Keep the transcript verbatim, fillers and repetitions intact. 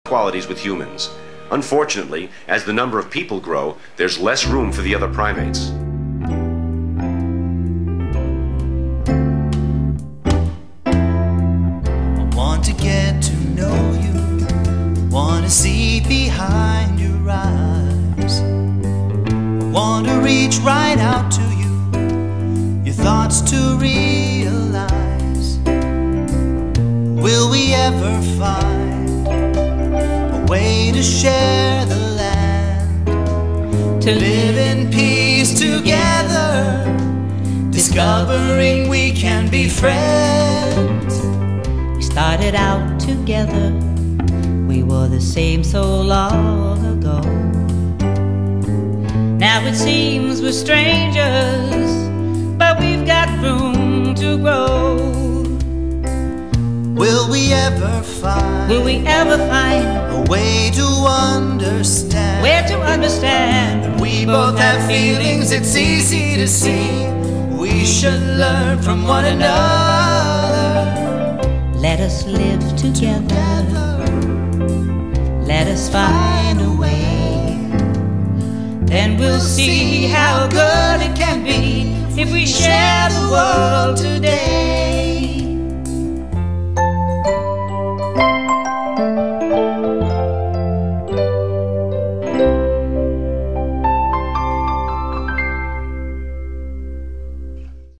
qualities with humans. Unfortunately, as the number of people grow, there's less room for the other primates. I want to get to know you, want to see behind your eyes. I want to reach right out to you, your thoughts to realize. Will we ever find a way to share the land, to live in peace together, discovering we can be friends? We started out together, we were the same so long ago. Now it seems we're strangers, but we've got room to grow. Will we ever find, Will we ever find a way to understand, where to understand that we both have feelings it's easy to see? We should learn from one another. Let us live together, Together, let us find a way. Then we'll see how good it can be if we share the world today.